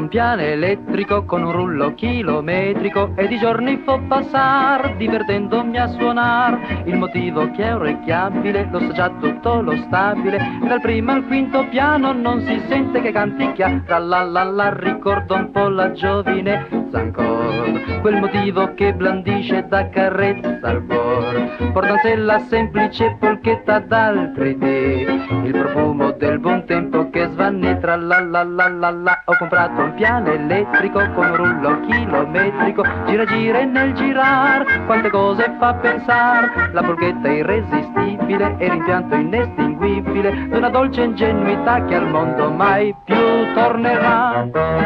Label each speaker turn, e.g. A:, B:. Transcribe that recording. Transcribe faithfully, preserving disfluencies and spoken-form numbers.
A: un piano elettrico con un rullo chilometrico e di giorni fo passar divertendomi a suonar. Il motivo che è orecchiabile, lo sa già tutto lo stabile, dal primo al quinto piano non si sente che canticchia. Tra la la la ricordo un po' la giovinezza ancor, quel motivo che blandisce da carezza al cor, portansella semplice polchetta d'altri dì, il profumo del buon tempo che svanne. Tra la la la la la. Ho comprato un piano elettrico con un rullo chilometrico, gira gira e nel girar quante cose fa pensar, la polchetta irresistibile e l'impianto inestinguibile d'una dolce ingenuità che al mondo mai più tornerà.